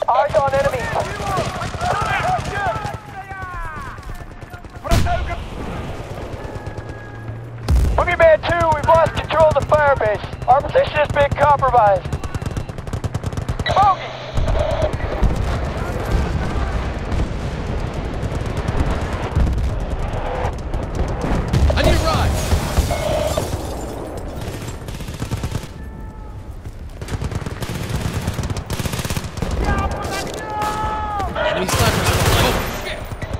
Eyes on enemy. Boogeyman 2, we've lost control of the firebase. Our position has been compromised. Bogey! I need a ride! Enemy snipers! Oh, shit!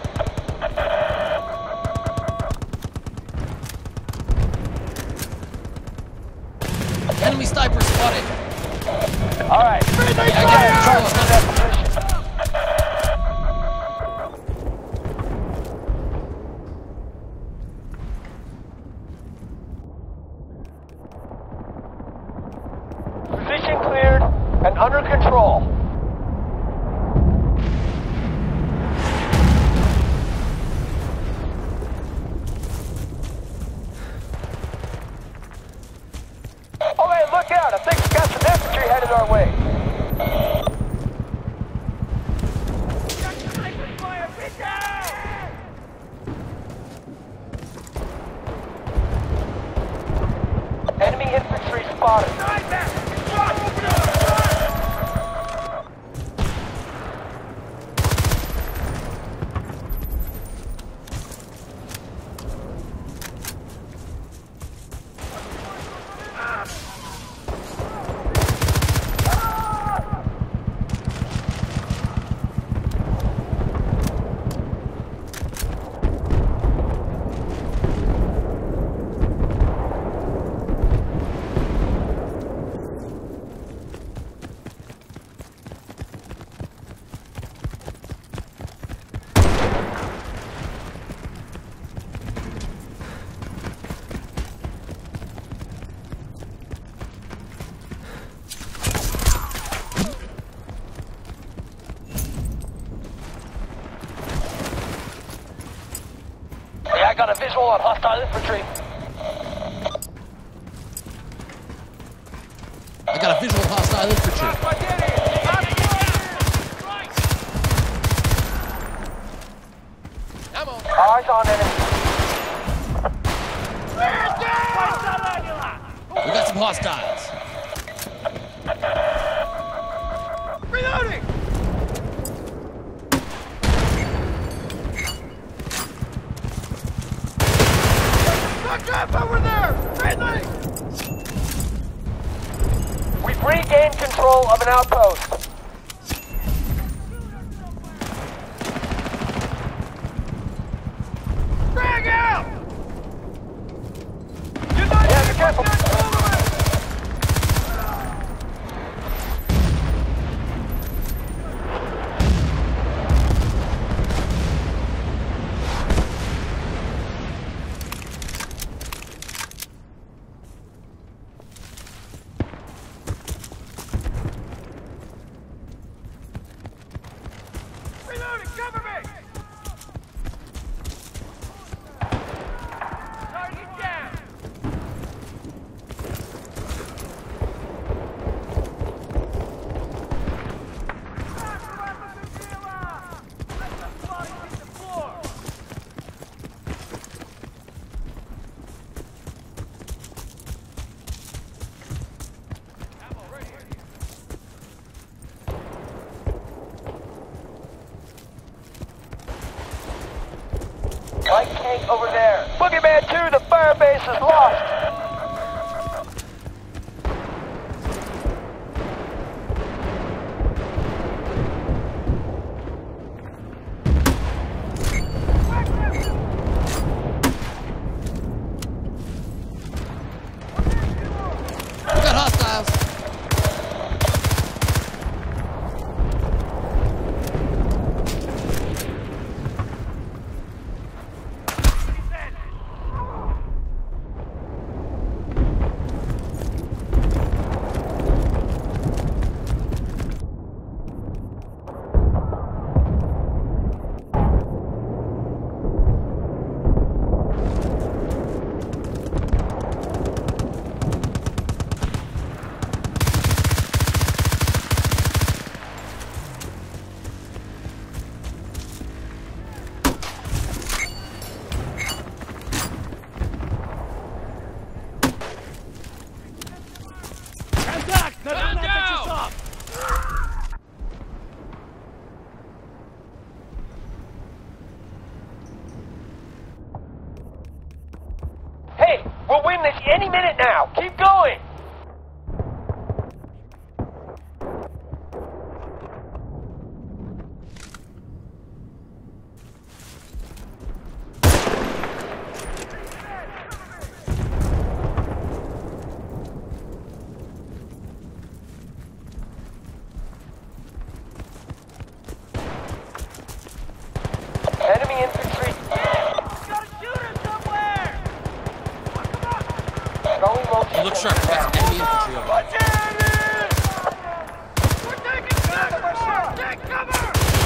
Enemy sniper spotted! Alright, I got control of that position. Position cleared and under control. Oh hey, look out! I think we got some infantry headed our way. Enemy infantry spotted. I got a visual on hostile infantry. I got a visual of hostile infantry. Ammo! Eyes on enemy. We got some hostiles. Reloading! Look up over there! Friendly! We've regained control of an outpost. Frag out! Yeah, be careful. Reloading! Cover me! Target down! Let the body hit the floor! Ammo right here. Light tank over there. Boogeyman 2, the firebase is lost. We got hostiles. minute now. Keep going. Enemy infantry. Gotta shoot him somewhere! Come on! Going motion. You look sharp. We got some enemy infantry over there. We're taking cover! Take cover!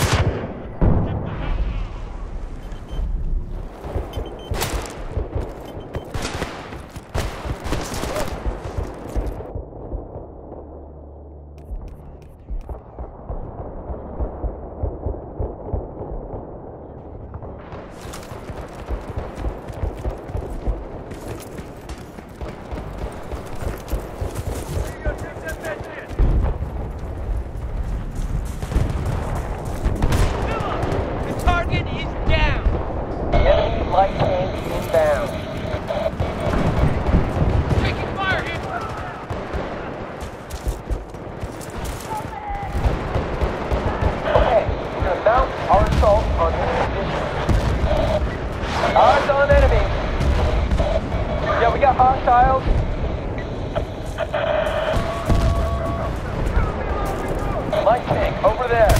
The target is down! Enemy light tank inbound. Taking fire here! Okay, we're gonna mount our assault on this position. Eyes on enemy. Yeah, we got hostiles. Light tank over there.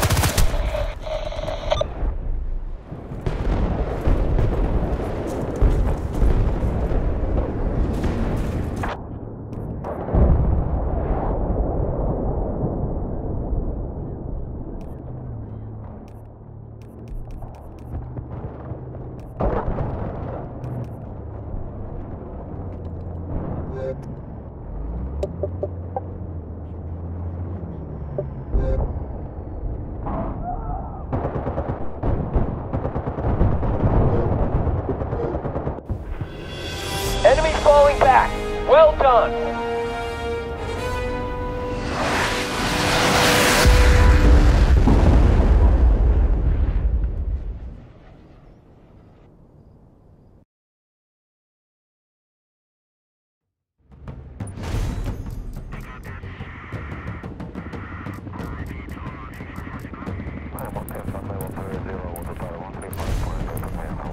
Enemy falling back. Well done.